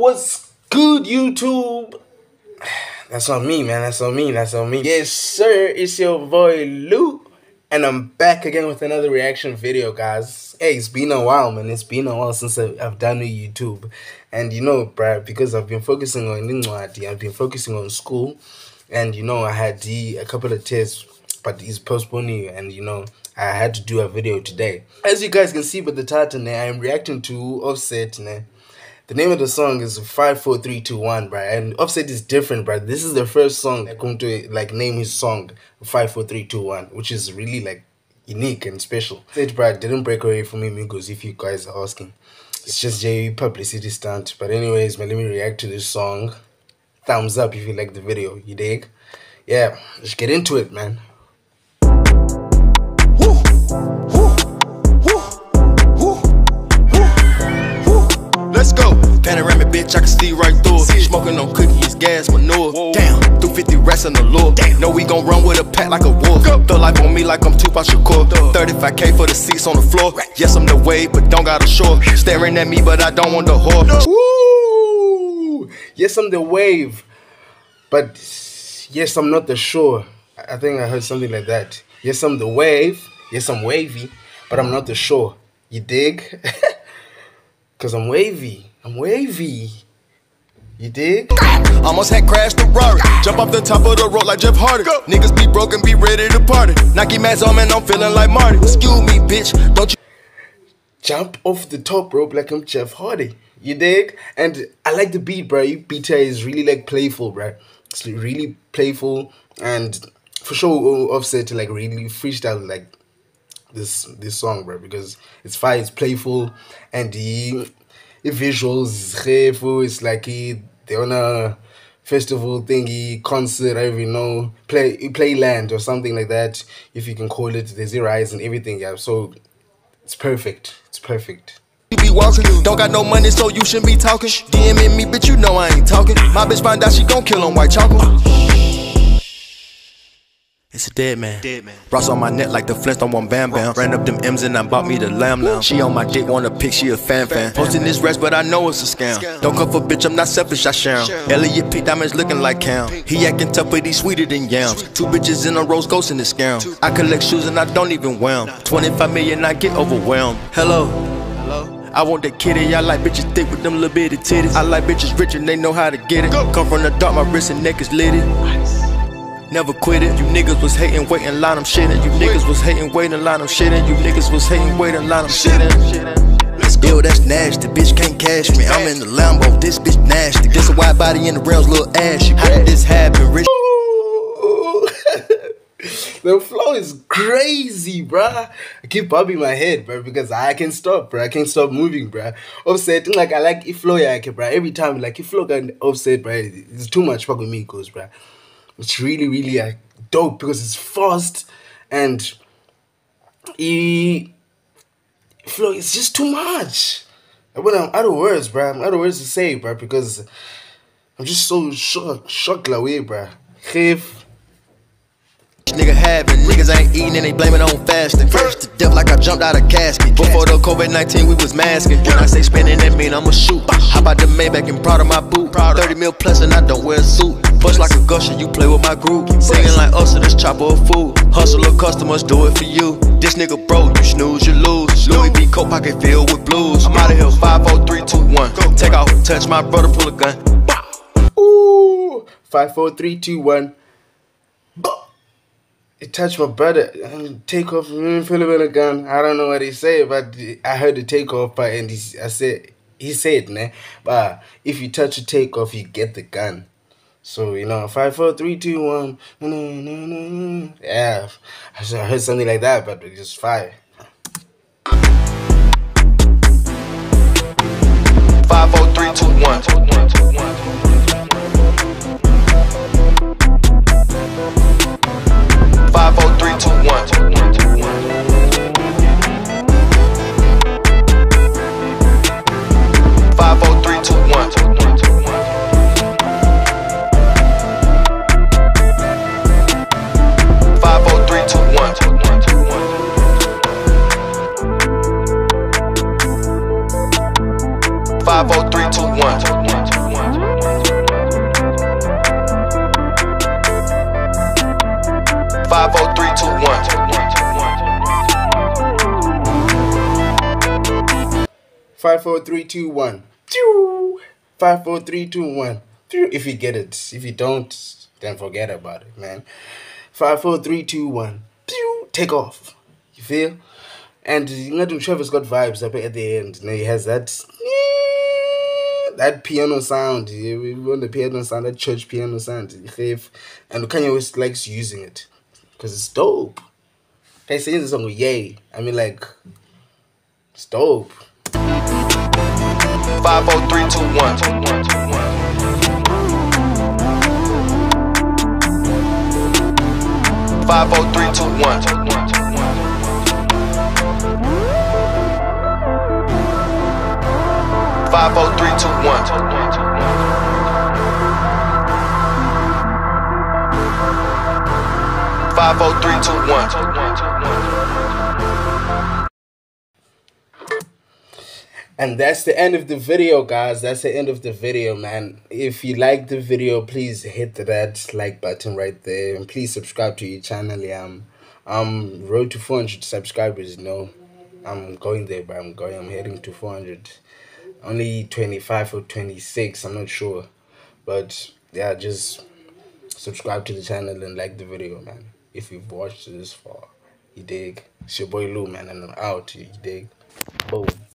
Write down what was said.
What's good, YouTube? That's on me, man. That's on me. That's on me. Yes, sir. It's your boy Lou, and I'm back again with another reaction video, guys. Hey, it's been a while, man. It's been a while since I've done a YouTube, and you know, bruh, because I've been focusing on Incwadi, I've been focusing on school, and you know, I had a couple of tests, but it's postponing, and you know, I had to do a video today. As you guys can see by the title, I am reacting to Offset. The name of the song is 54321, bruh, and Offset is different, bruh. This is the first song I'm going to name his song 54321, which is really unique and special. Offset, bruh, didn't break away from me, Migos, if you guys are asking. It's just J publicity stunt. But anyways, man, let me react to this song. Thumbs up if you like the video, you dig? Yeah, let's get into it, man. Let's go. Panoramic bitch, I can see right through it. Smoking on cookies, gas, manure. Damn, 250 racks on the lure. Know we gon' run with a pack like a wolf. Throw life on me like I'm Tupac Shakur. 35K for the seats on the floor. Yes, I'm the wave, but don't got a shore. Staring at me, but I don't want the whore. Woo! Yes, I'm the wave, but yes, I'm not the shore. I think I heard something like that. Yes, I'm the wave. Yes, I'm wavy, but I'm not the shore. You dig? Cause I'm wavy. I'm wavy. You dig? Almost had crashed the Rari. Jump off the top of the road like Jeff Hardy. Niggas be broken, be ready to party. Nike mask on, man, I'm feeling like Marty. Excuse me, bitch, don't you jump off the top rope like I'm Jeff Hardy. You dig? And I like the beat, bro. Beat is really playful, bro. It's really playful, and for sure Offset to really freestyle this song, bro, because it's fire, it's playful, and the visuals is cheerful. It's they're on a festival thingy, concert, I don't even know, playland or something like that, if you can call it. There's zero eyes and everything, yeah, so it's perfect. It's perfect. You be walking, don't got no money, so you shouldn't be talking. DMing me, bitch, you know I ain't talking. My bitch find out she gon' kill on white chocolate. It's a dead man. Ross on my neck like the Flintstone on Bam Bam. Ran up them M's and I bought me the lamb now. She on my dick, wanna pick, she a fan. Posting this rest, but I know it's a scam. Don't come for bitch, I'm not selfish, I share 'em. Elliot P. Diamonds looking like Cam. He acting tough, but he sweeter than yams. 2 bitches in a rose ghost in this scam. I collect shoes and I don't even wear 'em. 25 million, I get overwhelmed. Hello. I want that kitty, I like bitches thick with them little bitty titties. I like bitches rich and they know how to get it. Come from the dark, my wrist and neck is litty. Never quit it. You niggas was hating, waiting, line them shitting. You niggas was hating, waiting, line them shitting. You niggas was hating, waiting, line them shitting. Yo, that's nasty, bitch can't cash me. I'm in the Lambo, this bitch nasty. This a wide body in the realms, little ashy. How did this happen, rich? The flow is crazy, bruh. I keep bobbing my head, bruh, because I can't stop, bruh. I can't stop moving, bruh. Offset, I like flow, bruh. Every time, flow can Offset, bruh. It's too much fuck with me, goes, bruh. It's really dope because it's fast, and flow is just too much. When I'm out of words, bruh. I'm out of words to say, bruh, because I'm just so shocked away, bruh. Nigga having niggas ain't eating and they blame it on fasting. First to death like I jumped out of casket. Before the COVID-19 we was masking. When I say spinning, that mean I'ma shoot. How about the Maybach and proud of my boot? 30 mil plus and I don't wear a suit. Bust like a gusher, you play with my group. Singing like us, so this chopper of food. Hustle of customers, do it for you. This nigga broke, you snooze, you lose. Louis V. coat pocket filled with blues. I'm out of here, 5, 4, 3, 2, 1. Take off, touch my brother, pull a gun. Ooh, 5, 4, 3, 2, 1. It touched my brother and take off, Philip a gun. I don't know what he said, but I heard the takeoff part, and he said, nah, but if you touch the takeoff, you get the gun. So, 5, 4, 3, 2, 1. Yeah, I heard something like that, but it's just fire. 5, 4, 3, 2, 1. 5, 4, 3, 2, 1. 5, 4, 3, 2, 1. 5, 4, 3, 2, 1. 5, 4, 3, 2, 1. 5, 4, 3, 2, 1. If you get it. If you don't, then forget about it, man. 5, 4, 3, 2, 1. Take off. You feel? And Travis got vibes up at the end. He has that piano sound. On the piano sound, that church piano sound. And Kanye West likes using it because it's dope. They sing the song with Yay. I mean, like, it's dope. 5, 4, 3, 2, 1. 5, 4, 3, 2, 1. 5, 4, 3, 2, 1. 5, 4, 3, 2, 1. And that's the end of the video, guys. That's the end of the video, man. If you like the video, please hit that like button right there, and please subscribe to your channel. Road to 400 subscribers. I'm going there, but I'm heading to 400. Only 25 or 26, I'm not sure. But yeah, just subscribe to the channel and like the video, man. If you've watched this far, you dig. It's your boy Lou, man, and I'm out. You dig. Boom.